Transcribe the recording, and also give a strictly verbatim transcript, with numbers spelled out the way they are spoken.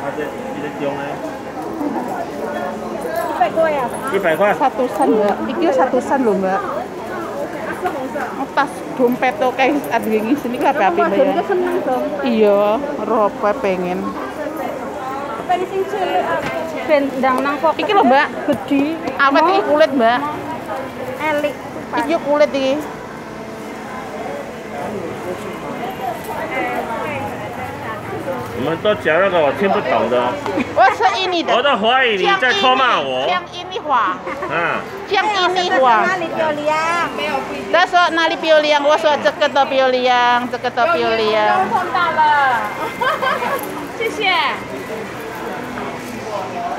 一百块呀？ 一百块。 Satusan mbak, iki satusan loh mbak. Tas dompet tuh kayak ada yang sini kan apa apa ya? seneng dong. Iya, ropa pengen. Apa di sini cilik? Ben ndang nang kok. Iki loh mbak, Gede. awet iki kulit mbak. Elik. Iki kulit iki. 你们都讲那个我听不懂的， 我是印尼的。 我都怀疑你在偷骂我。 讲印尼话。 啊， 讲印尼话。 哪里漂亮？没有不一样。 他说哪里漂亮？我说这个都漂亮，这个都漂亮。 碰到了，谢谢。